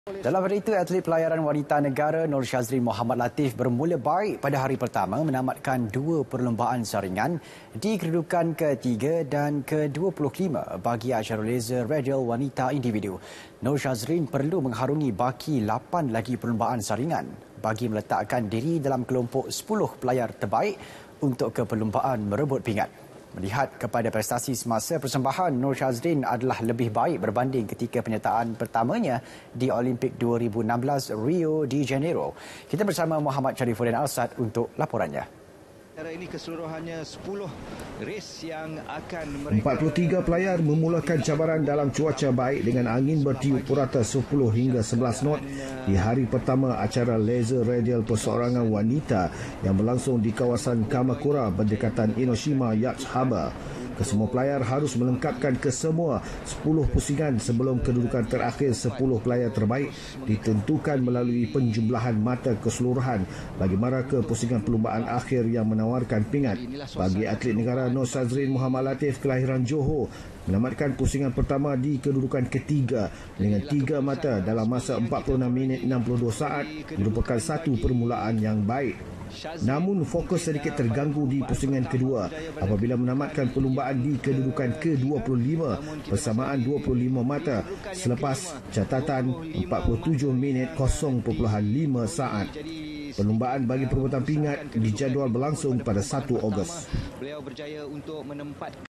Dalam hari itu, atlet pelayaran wanita negara Nur Shazrin Mohamad Latif bermula baik pada hari pertama menamatkan 2 perlombaan saringan di kedudukan ketiga dan ke-25 bagi acara laser radial wanita individu. Nur Shazrin perlu mengharungi baki 8 lagi perlombaan saringan bagi meletakkan diri dalam kelompok 10 pelayar terbaik untuk ke perlombaan merebut pingat. Melihat kepada prestasi semasa persembahan, Nur Shazrin adalah lebih baik berbanding ketika penyertaan pertamanya di Olimpik 2016 Rio de Janeiro. Kita bersama Muhammad Sharifuddin Al-Sad untuk laporannya. Ini keseluruhannya 10 race yang akan 43 pelayar memulakan cabaran dalam cuaca baik dengan angin bertiup purata 10 hingga 11 knot di hari pertama acara laser radial perseorangan wanita yang berlangsung di kawasan Kamakura berdekatan Enoshima Yacht Harbour. Kesemua pelayar harus melengkapkan kesemua 10 pusingan sebelum kedudukan terakhir 10 pelayar terbaik ditentukan melalui penjumlahan mata keseluruhan bagi markah pusingan perlumbaan akhir yang menawarkan pingat. Bagi atlet negara Nur Shazrin Mohamad Latif kelahiran Johor menamatkan pusingan pertama di kedudukan ketiga dengan 3 mata dalam masa 46 minit 62 saat merupakan satu permulaan yang baik. Namun fokus sedikit terganggu di pusingan kedua apabila menamatkan perlumbaan di kedudukan ke-25 bersamaan 25 mata selepas catatan 47 minit 0.5 saat. Perlumbaan bagi perebutan pingat dijadual berlangsung pada 1 Ogos. Beliau berjaya untuk menempatkan